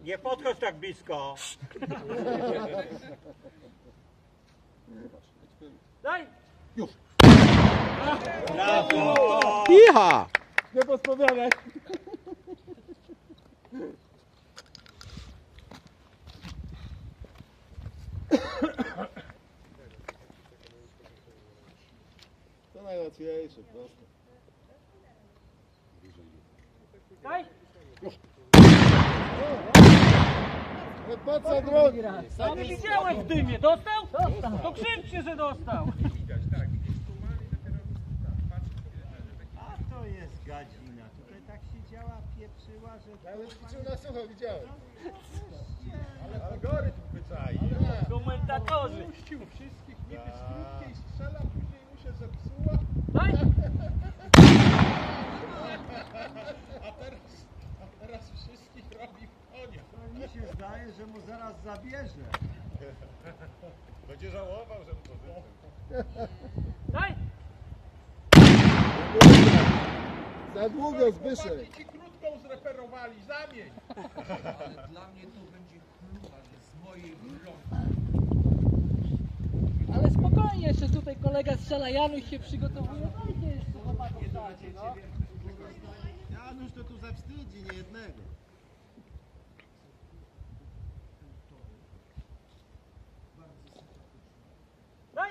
Nie podchodź tak blisko. Daj! Już. Brawo! Iha! Nie podpowiadaj. To najłatwiejsze, proste. Daj! Po co drogi? Ja nie widziałem w dymie. Dostał? Dostał. To krzyczcie, że dostał. A to jest gadzina. Tutaj tak się działa, pieprzyła, że... Ale liczył na sucho, widziałem. Ale algorytm wyczai. Komentatorzy. Puścił wszystkich niby z krótkiej strzela, później mu się zepsuła. Daj! A teraz wszystkich robi w konia. To mi się zdaje, że mu zaraz zabierze. Będzie żałował, że mu to wyszło. Daj! Za długo, Zbyszek. Ci krótką zreperowali, zamień. Ale dla mnie to będzie chluba, że z mojej broni. Ale spokojnie, jeszcze tutaj kolega strzela, Janusz się przygotowuje. Dajcie jeszcze chłopakom dajcie, no. Janusz to tu zawstydzi niejednego. Daj!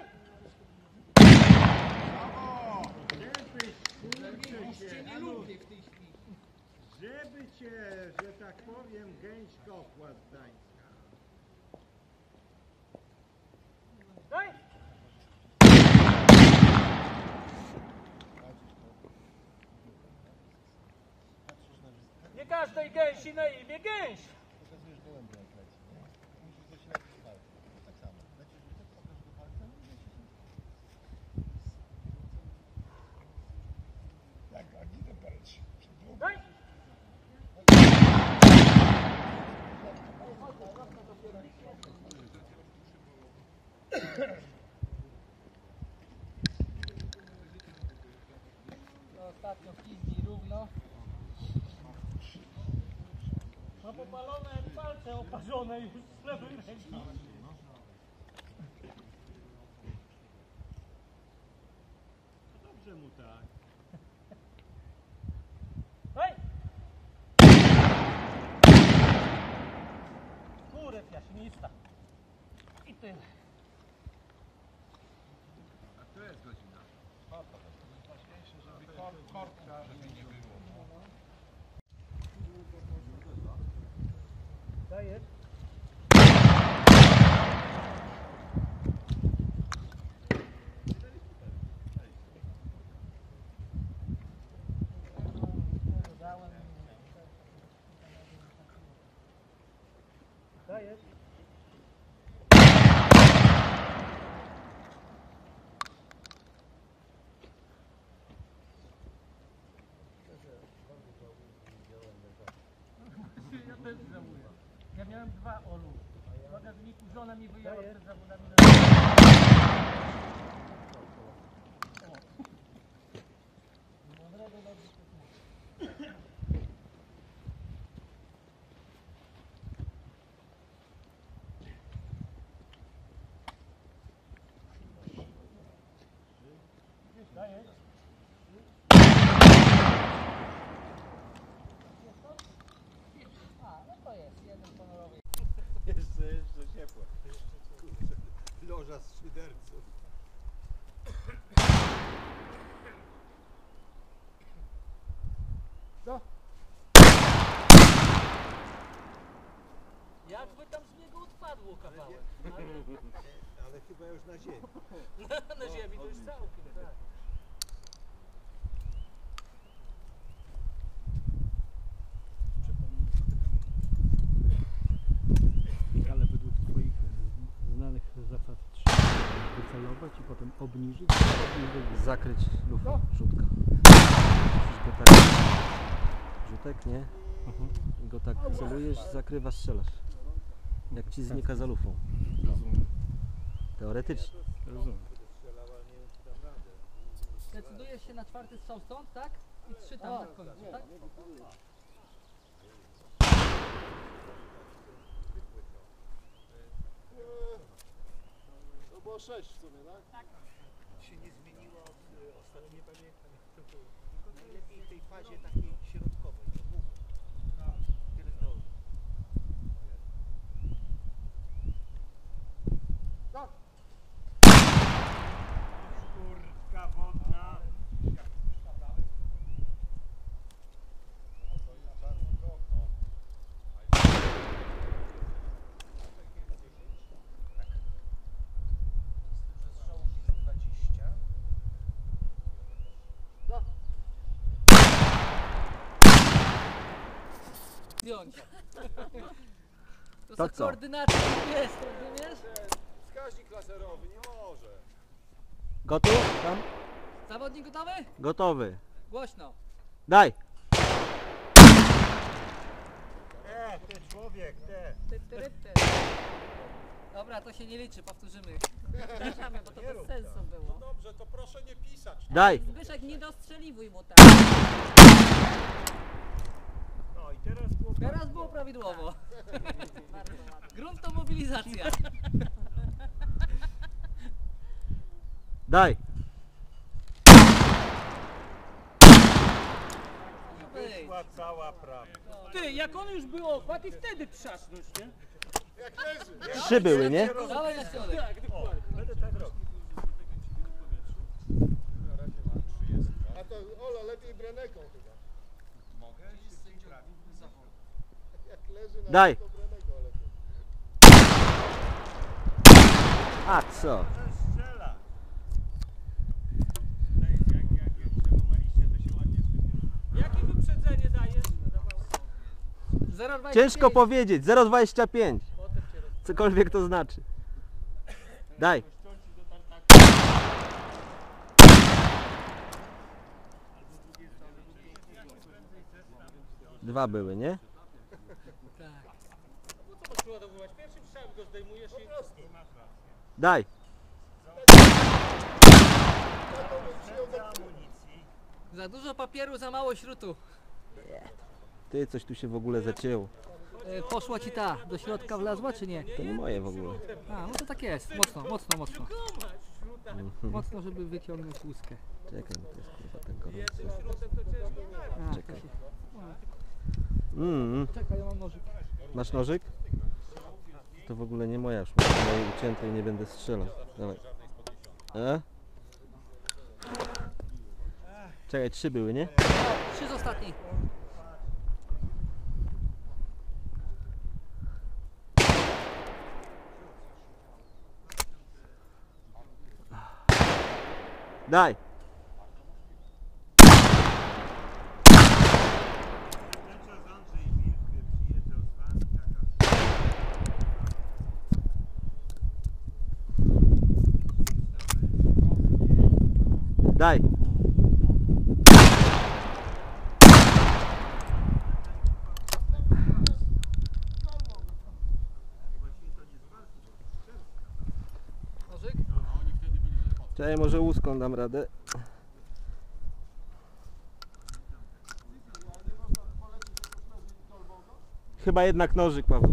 Nie lubię w tej chwili. Żeby cię, że tak powiem, gęś kopła z Gdańska. Daj! Nie każdej gęsi na imię gęś. Daj! Ostatnio pizdi równo. Ma popalone palce oparzone już z lewej ręki. Dobrze mu tak. Hej! Kurew jaśnista. I tyle. A to jest godzina. Najważniejsze, żeby korka, żeby nie było. Dajesz? Dajesz? Ja też żałuję. Ja miałem 2 olu. W bagażniku żona mi wyjęła przed zawodami na... Dajesz? A, no to jest jeden honorowy. Jeszcze ciepło. Loża z szyderców. Co? Jakby tam z niego odpadło kawałek. Ale chyba już na ziemi. Na ziemi to już całkiem, tak. Ale według Twoich znanych zasad trzeba wycelować i potem obniżyć, Zakryć lufę, rzutka. Musisz go tak... Rzutek, nie? I go tak celujesz, zakrywasz, strzelasz. Jak ci znika za lufą. Teoretycznie. Rozumiem. Decydujesz się na 4. strzał stąd, tak? I 3 tam na końcu, tak? 0,6 w sumie, tak? Się nie zmieniło od ostatnio, nie pamiętam jak to było. Tylko najlepiej w tej fazie takiej środkowej. Pierdolę. Tak. Kurtka wodna. Zdjąć. To To są co? koordynaty GPS, rozumiesz? Wskaźnik laserowy, nie może. Gotów? Tam? Zawodnik gotowy? Gotowy. Głośno. Daj! Ty człowiek, te. Ty, ty, ty, ty. Dobra, to się nie liczy, powtórzymy. Przepraszamy, bo to bez sensu było. Dobrze, to proszę nie pisać. Daj! Zbyszek, nie dostrzeliwuj mu tak. No i teraz było... Teraz było prawidłowo. Grunt to mobilizacja. Daj! Wyszła cała prawda. Ty, jak on już był ochład i wtedy trzasnąć, nie? Jak leży. Trzy były, nie? Dawaj na środek. O, będę tak robił. A to Ola lepiej breneką chyba. Mogę? Jak leży na Daj. to breneką lepiej. A co? Strzela. To jest jak przełamaliście, to się ładnie słynie. Jakie wyprzedzenie dajesz? 0,25. Ciężko powiedzieć. 0,25. Potem cię roz... Cokolwiek to znaczy. Daj. Dwa były, nie? Tak. No co masz przeładowywać? Pierwszym strzałem go zdejmujesz i... Daj. Amunicji. Za dużo papieru, za mało śrutu. Ty, coś tu się w ogóle zacięło. Poszła ci ta, do środka wlazła czy nie? To nie moje w ogóle. A, no to tak jest. Mocno, mocno, mocno. Mocno, żeby wyciągnąć łuskę. Czekaj, bo to jest kurwa ten gorący. A, Czekaj. to się... Czekaj, ja mam nożyk. Masz nożyk? To w ogóle nie moja już. Mam mojej uciętej, nie będę strzelał. Dawaj. Czekaj, trzy były, nie? 3 z ostatnich. Daj! Ten czas Andrzej Wilk przyjeżdżał z wami, taka... Daj! Nożyk? Czekaj, może łuską dam radę. Chyba jednak nożyk, Paweł.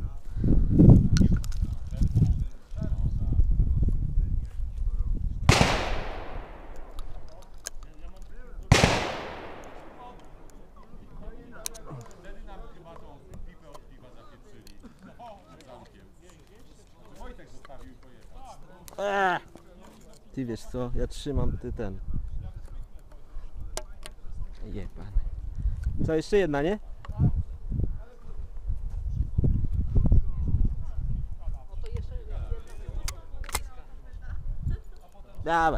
Wtedy nam chyba tą pipę od piwa zapieprzyli. Przed zamkiem. Wojtek zostawił i pojechał. Ty wiesz co, ja trzymam, ty ten. Jebany. Co, jeszcze jedna, nie? No to jeszcze jedna. Dawaj.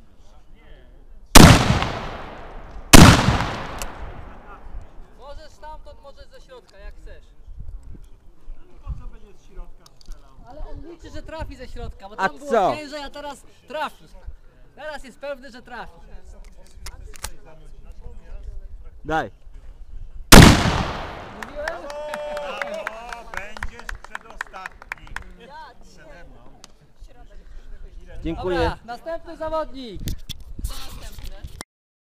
Możesz stamtąd, możesz ze środka, jak chcesz. Po co będzie z środka strzelał? Ale on liczy, że trafi ze środka, bo A tam było co? ciężej, a teraz trafi. Teraz jest pewny, że trafi. Daj. Mówiłem? O, będziesz przedostatni. Przede mną. Dziękuję. Dobra, następny zawodnik.